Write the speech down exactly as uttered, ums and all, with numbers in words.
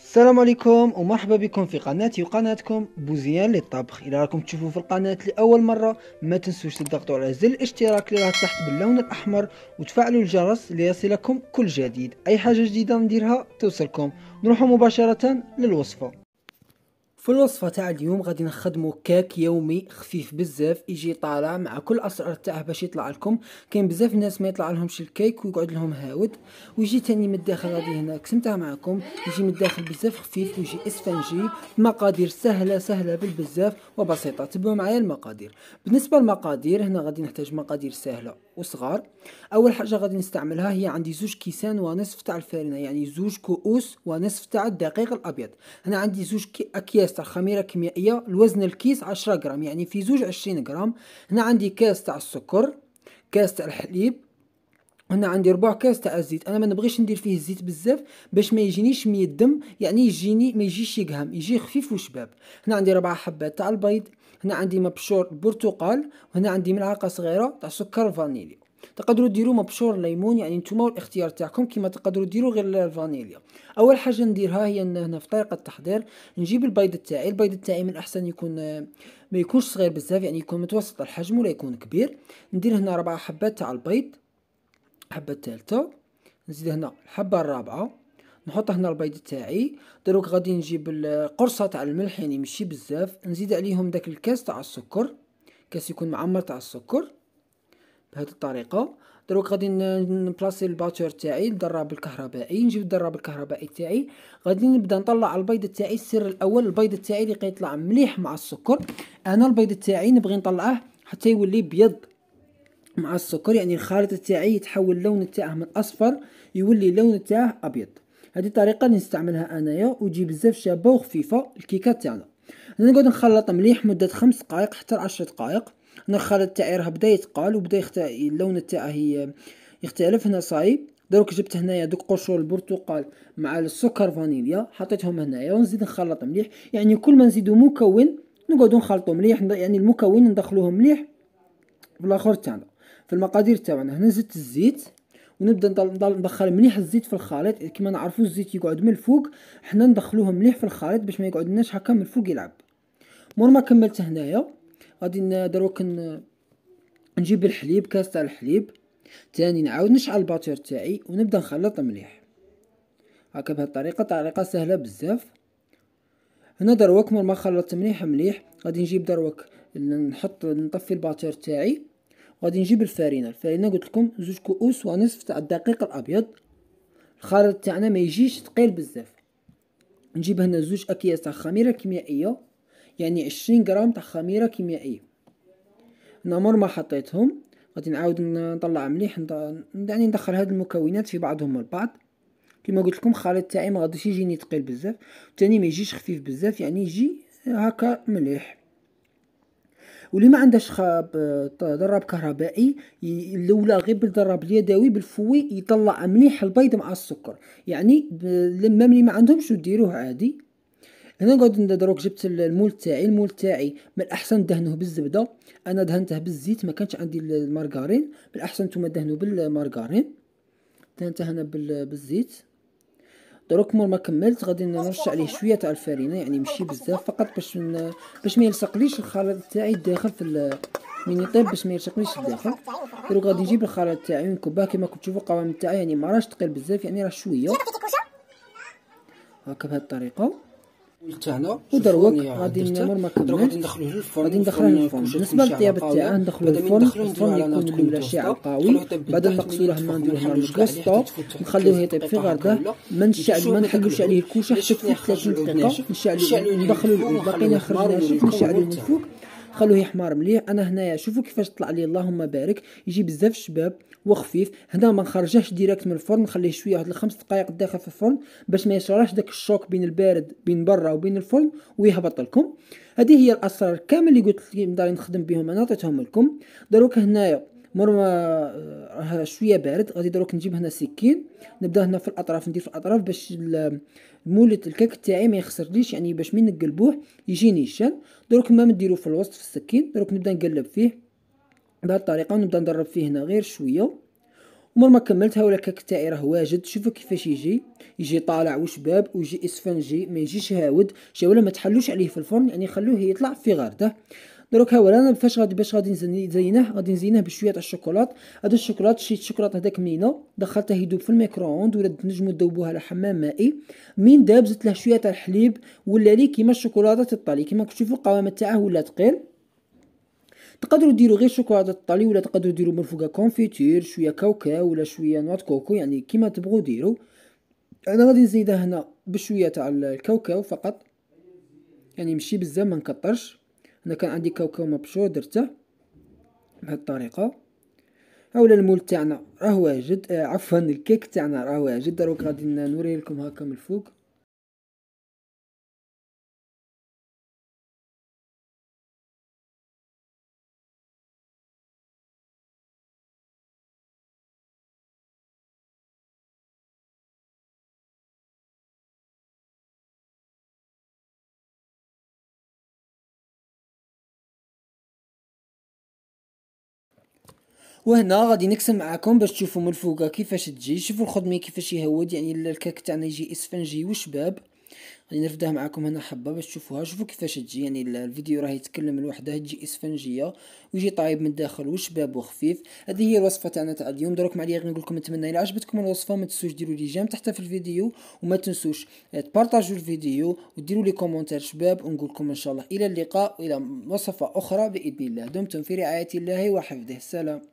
السلام عليكم ومرحبا بكم في قناتي وقناتكم بوزيان للطبخ. إذا راكم تشوفوا في القناة لأول مرة ما تنسوش تضغطوا على زر الاشتراك اللي راه تحت باللون الأحمر وتفعلوا الجرس ليصلكم كل جديد. أي حاجة جديدة نديرها توصلكم. نروح مباشرة للوصفة. في الوصفة تاع اليوم غادي نخدمو كاك يومي خفيف بزاف يجي طالع مع كل اسرار تاعه باش يطلع لكم. كاين بزاف الناس ما يطلع لهمش الكيك ويقعد لهم هاود، ويجي تاني من الداخل غادي هنا قسمتها معكم يجي من الداخل بزاف خفيف ويجي اسفنجي. المقادير سهله سهله بالبزاف وبسيطه. تبعوا معايا المقادير. بالنسبه للمقادير هنا غادي نحتاج مقادير سهله وصغار. اول حاجه غادي نستعملها هي عندي زوج كيسان ونصف تاع الفارينه، يعني زوج كؤوس ونصف تاع الدقيق الابيض. هنا عندي زوج اكياس تاع خميره كيميائيه، الوزن الكيس عشرة غرام يعني في زوج عشرين غرام. هنا عندي كاس تاع السكر، كاس تاع الحليب. هنا عندي ربع كاس تاع الزيت. انا ما نبغيش ندير فيه الزيت بزاف باش ما يجينيش ميدم، يعني يجيني ما يجيش يقهم، يجي خفيف وشباب. هنا عندي ربع حبات تاع البيض. هنا عندي مبشور برتقال. وهنا عندي ملعقه صغيره تاع سكر فانيليا. تقدروا ديروا مبشور ليمون، يعني نتوما والاختيار تاعكم، كيما تقدروا ديروا غير الفانيليا. اول حاجه نديرها هي هنا في طريقه التحضير. نجيب البيض تاعي. البيض تاعي من الاحسن يكون ما يكونش صغير بزاف، يعني يكون متوسط الحجم ولا يكون كبير. ندير هنا ربع حبات تاع البيض، الحبه الثالثه نزيد هنا الحبه الرابعه، نحط هنا البيض تاعي. دروك غادي نجيب القرصه تاع الملح، يعني ماشي بزاف، نزيد عليهم داك الكاس تاع السكر، كاس يكون معمر تاع السكر بهذه الطريقه. دروك غادي نبلاصي الباتور تاعي الدراب الكهربائي. نجيب الدراب الكهربائي تاعي، غادي نبدا نطلع البيض تاعي. السر الاول البيض تاعي اللي يطلع مليح مع السكر. انا البيض تاعي نبغي نطلعه حتى يولي بيض مع السكر، يعني الخليط تاعي يتحول اللون تاعه من اصفر يولي اللون تاعه ابيض. هذه الطريقه اللي نستعملها انايا وتجي بزاف شابه وخفيفه الكيكات تاعنا. انا نقعد نخلط مليح مده خمس دقائق حتى عشر دقائق. انا الخليط تاعي راه بدا يتقال وبدا يخت... اللون تاعه يختلف. هنا صايب. دروك جبت هنايا دوك قشور البرتقال مع السكر فانيليا حطيتهم هنايا ونزيد نخلط مليح. يعني كل ما نزيدو مكون نقعدو نخلطو مليح، يعني المكون ندخلوه مليح بالاخر تاعنا. في المقادير تاعنا هنا زدت الزيت ونبدا ندخل مليح الزيت في الخليط. كما نعرفوا الزيت يقعد من الفوق، حنا ندخلوه مليح في الخليط باش ما يقعدناش هكا من الفوق يلعب. مور ما كملت هنايا غادي دروك نجيب الحليب، كاس تاع الحليب تاني، نعاود نشعل الباتور تاعي ونبدا نخلط مليح هكا بهذه الطريقه. طريقه سهله بزاف. هنا دروك مور ما خلطت مليح مليح غادي نجيب دروك نحط نطفي الباتور تاعي. غادي نجيب الفارينه. الفارينه قلت لكم زوج كؤوس ونصف تاع الدقيق الابيض. الخليط تاعنا ما يجيش ثقيل بزاف. نجيب هنا زوج اكياس تاع خميره كيميائيه، يعني عشرين غرام تاع خميره كيميائيه. هنا مور ما حطيتهم غادي نعاود نطلع مليح، يعني ندخل هاد المكونات في بعضهم البعض. كما قلت لكم الخليط تاعي ما غاديش يجيني ثقيل بزاف، ثاني ما يجيش خفيف بزاف، يعني يجي هكا مليح. واللي ما عندهش خاب ضراب كهربائي الاولى غير بالضراب اليدوي بالفوي يطلع مليح البيض مع السكر، يعني لما ملي ما عندهمش ديروه عادي. هنا نقعد دروك جبت المول تاعي. المول تاعي من الاحسن دهنوه بالزبده، انا دهنته بالزيت، ما كانش عندي المارغرين. بالاحسن نتوما دهنوه بالمارغرين، دهنته هنا بالزيت. دروك مور ما كملت غادي نرش عليه شويه تاع الفارينه، يعني ماشي بزاف، فقط باش من باش ما يلصقليش الخليط تاعي الداخل في من يطيب، باش ما يلصقليش الداخل. دروك غادي نجيب الخليط تاعي ونكبه. كما كنتو تشوفوا القوام تاعي يعني ما راهش ثقيل بزاف، يعني راه شويه هكا بهذه الطريقه تاعنا. ودروك غادي نمر ما كملت غادي ندخلوه للفرن. غادي ندخلوه للفرن. بالنسبه للطياب تاعه ندخلوه للفرن. الفرن يكون الاولى شاعل قوي، بعد نقصوا هنا نديرو هنا المتوسطه نخليوه يطيب في غرده. ما نشعل ما نحكوش عليه الكوشه حتى في ثلاثين دقيقه. نشعلو ندخلو باقينا خرجنا نشعلوه من فوق خلوه يحمر مليح. انا هنايا شوفوا كيفاش طلع لي اللهم بارك، يجي بزاف شباب وخفيف. هنا ما نخرجهش ديريكت من الفرن، نخليه شويه واحد الخمس دقائق داخل في الفرن باش ما يصراش داك الشوك بين البارد بين برا وبين الفرن ويهبط لكم. هذه هي الاسرار كامل اللي قلت لكم نقدر نخدم بهم، انا عطيتهم لكم. دروك هنايا مور ما راه شويه بارد غادي دروك نجيب هنا سكين، نبدا هنا في الاطراف، ندير في الاطراف باش مولة الكيك تاعي ما يخسرليش، يعني باش من نقلبوه يجي نيشان. دروك ما نديرو في الوسط في السكين. دروك نبدا نقلب فيه بهذه الطريقه ونبدا نضرب فيه هنا غير شويه. ومر ما كملت ها هو الكاك تاعي راه واجد. شوفوا كيفاش يجي يجي طالع وشباب ويجي اسفنجي، ما يجيش هاود. جا ولا ما تحلوش عليه في الفرن، يعني خلوه يطلع في غارده. دروك ها هو انا فاش غادي باش غادي نزينه، غادي نزينه بشويه تاع الشوكولات. هذا الشوكولات شريت الشوكولات هذاك منينه دخلته يذوب في الميكرووند، ولا تنجموا تذوبوه على حمام مائي. من داب زدت له شويه تاع الحليب، ولا لي كيما الشوكولاته الطالي. كيما تشوفوا القوام تاعه ولا ثقيل. تقدروا ديروا غير شوكولاته الطالي، ولا تقدروا ديروا من فوقها كونفيتير شويه كاوكاو ولا شويه نوات كوكو، يعني كيما تبغوا ديروا. انا غادي نزيدها هنا بشويه تاع الكاوكاو فقط، يعني ماشي بزاف ما نكترش. انا كان عندي كاوكاو مبشور درته بهذه الطريقه. هاولا المول تاعنا راه واجد، آه عفوا الكيك تاعنا راه واجد. دروك غادي نوري لكم هكا من الفوق. وهنا غادي نقسم معاكم باش تشوفوا من الفوق كيفاش تجي. شوفوا الخدمي كيفاش يهود، يعني الكاك تاعنا يجي اسفنجي وشباب. غادي نرفدها معاكم هنا حبه باش تشوفوها. شوفوا كيفاش تجي، يعني الفيديو راه يتكلم لوحده. تجي اسفنجيه ويجي طايب من الداخل وشباب وخفيف. هذه هي الوصفه تاعنا تاع اليوم. دروك معليا غير نقول لكم نتمنى الى عجبتكم الوصفه ما تنسوش ديروا لي جيم تحت في الفيديو، وما تنسوش تبارطاجوا الفيديو وديروا لي كومونتير شباب. ونقول لكم ان شاء الله الى اللقاء والى وصفه اخرى باذن الله. دمتم في رعايه الله وحفظه. سلام.